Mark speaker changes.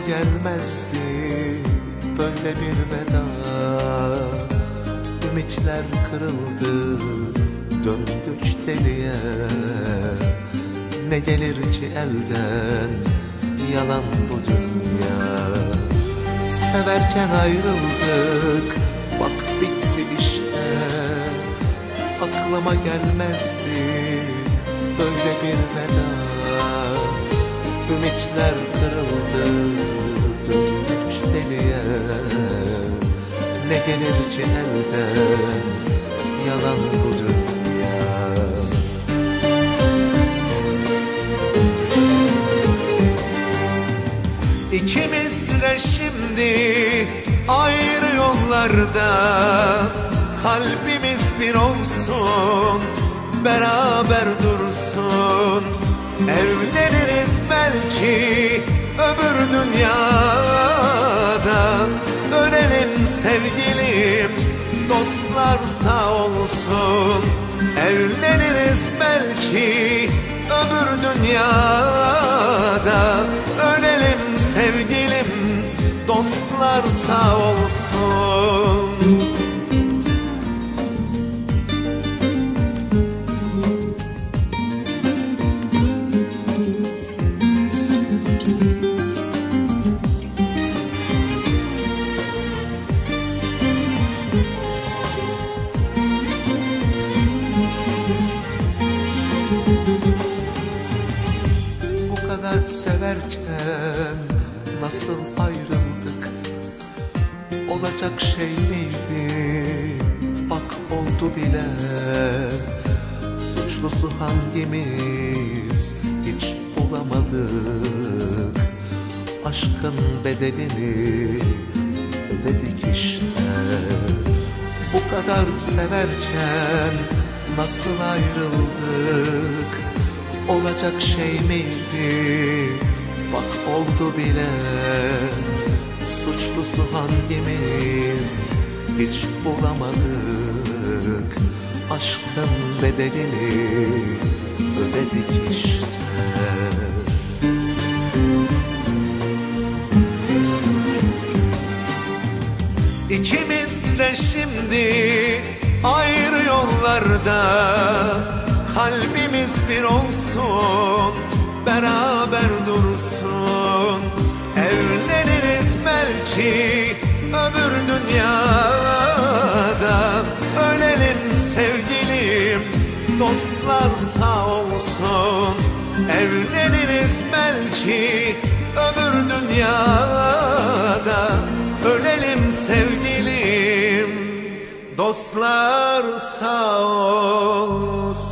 Speaker 1: gelmezdi böyle bir veda. Ümitler kırıldı, döndük deliye. Ne gelir ki elden, yalan bu dünya. Severken ayrıldık, bak bitti işte. Aklıma gelmezdi böyle bir veda. Ümitler kırıldı, döndük deliye. Ne gelir ki elden, yalan bu dünya. İkimiz de şimdi ayrı yollarda. Kalbimiz bir olsun, beraber dursun. Evleniriz belki öbür dünyada. Ölelim sevgilim, dostlar sağ olsun. Evleniriz belki öbür dünyada. Ölelim sevgilim, dostlar sağ olsun. Severken nasıl ayrıldık? Olacak şey miydi? Bak oldu bile. Suçlusu hangimiz? Hiç bulamadık. Aşkın bedelini ödedik işte. Bu kadar severken nasıl ayrıldık? Olacak şey miydi? Bak oldu bile. Suçlusu hangimiz? Hiç bulamadık. Aşkın bedelini ödedik işte. İkimiz de şimdi ayrı yollarda. Kalbimiz bir olsun, beraber dursun. Evleniriz belki öbür dünyada. Ölelim sevgilim, dostlar sağ olsun. Evleniriz belki öbür dünyada. Ölelim sevgilim, dostlar sağ olsun.